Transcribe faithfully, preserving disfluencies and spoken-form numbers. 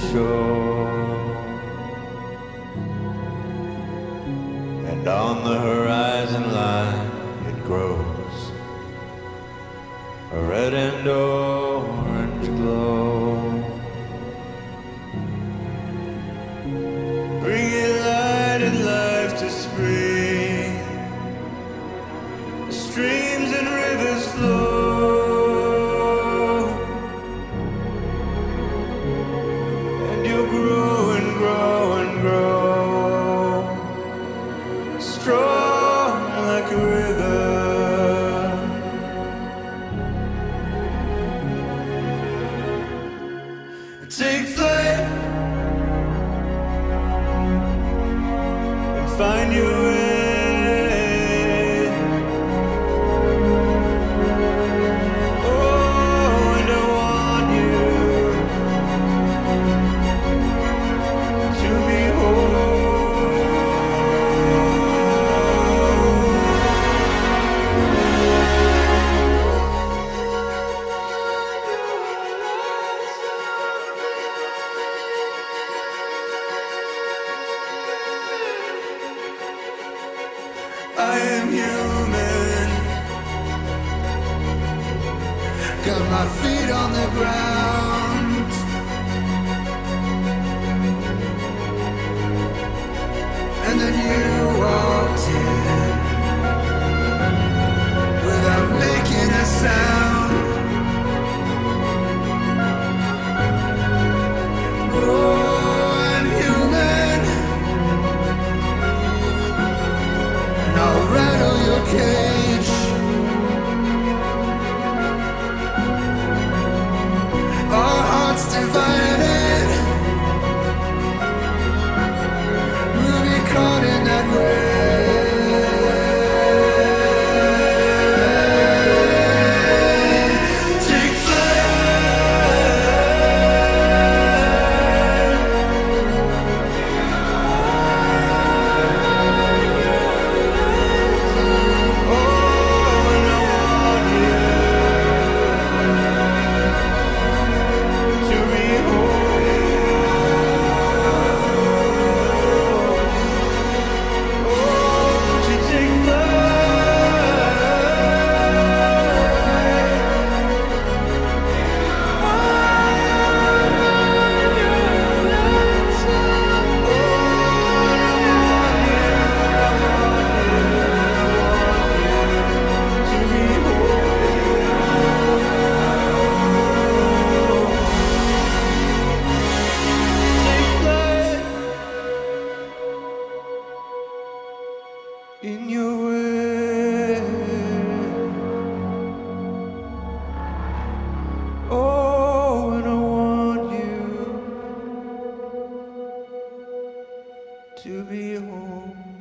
shore, and on the horizon line it grows, a red and orange glow. Bringing light and life to spring, streams and rivers flow, and you'll grow and grow and grow, strong like a river. Take flight and find your way. Oh, and I want you to be I am human, got my feet on the ground, and then you walked in without making a sound. Oh, I'm human, and I'll rattle your cage. Our hearts divided, we'll be caught in that way. Take in your way. Oh, and I want you to be home.